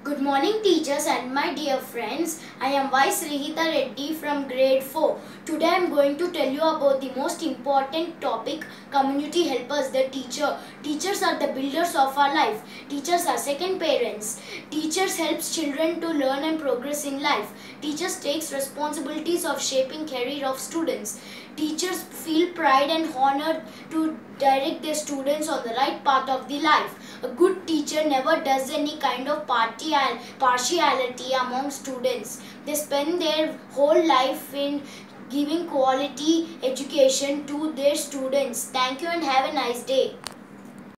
Good morning teachers and my dear friends. I am Vice Rihita Reddy from grade 4. Today I am going to tell you about the most important topic, community helpers, the teacher. Teachers are the builders of our life. Teachers are second parents. Teachers helps children to learn and progress in life. Teachers takes responsibilities of shaping career of students. Teachers feel pride and honor to direct their students on the right path of the life. A good teacher never does any kind of partiality among students. They spend their whole life in giving quality education to their students. Thank you and have a nice day.